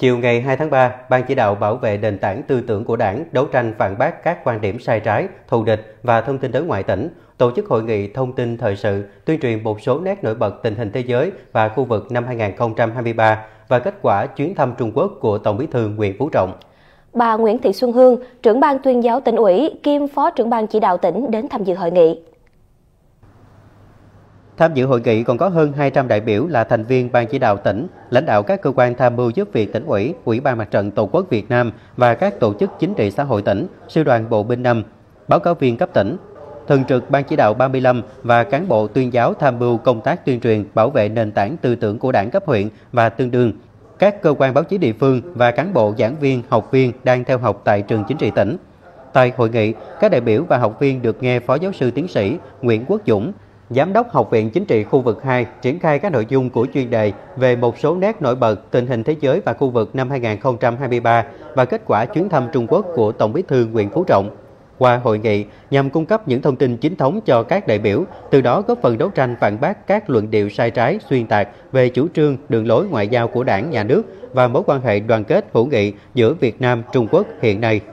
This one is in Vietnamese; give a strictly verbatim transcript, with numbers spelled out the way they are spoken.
Chiều ngày hai tháng ba, Ban chỉ đạo bảo vệ nền tảng tư tưởng của Đảng, đấu tranh phản bác các quan điểm sai trái, thù địch và thông tin đối ngoại tỉnh, tổ chức hội nghị thông tin thời sự, tuyên truyền một số nét nổi bật tình hình thế giới và khu vực năm hai nghìn không trăm hai mươi ba và kết quả chuyến thăm Trung Quốc của Tổng Bí thư Nguyễn Phú Trọng. Bà Nguyễn Thị Xuân Hương, trưởng ban tuyên giáo tỉnh ủy kiêm phó trưởng ban chỉ đạo tỉnh đến tham dự hội nghị. Tham dự hội nghị còn có hơn hai trăm đại biểu là thành viên Ban chỉ đạo tỉnh, lãnh đạo các cơ quan tham mưu giúp việc tỉnh ủy, Ủy ban Mặt trận Tổ quốc Việt Nam và các tổ chức chính trị xã hội tỉnh, sư đoàn bộ binh năm, báo cáo viên cấp tỉnh, thường trực Ban chỉ đạo ba mươi lăm và cán bộ tuyên giáo tham mưu công tác tuyên truyền bảo vệ nền tảng tư tưởng của Đảng cấp huyện và tương đương, các cơ quan báo chí địa phương và cán bộ giảng viên, học viên đang theo học tại trường chính trị tỉnh. Tại hội nghị, các đại biểu và học viên được nghe Phó giáo sư tiến sĩ Nguyễn Quốc Dũng, Giám đốc Học viện Chính trị khu vực hai triển khai các nội dung của chuyên đề về một số nét nổi bật tình hình thế giới và khu vực năm hai nghìn không trăm hai mươi ba và kết quả chuyến thăm Trung Quốc của Tổng Bí thư Nguyễn Phú Trọng. Qua hội nghị, nhằm cung cấp những thông tin chính thống cho các đại biểu, từ đó góp phần đấu tranh phản bác các luận điệu sai trái, xuyên tạc về chủ trương, đường lối ngoại giao của Đảng, Nhà nước và mối quan hệ đoàn kết hữu nghị giữa Việt Nam, Trung Quốc hiện nay.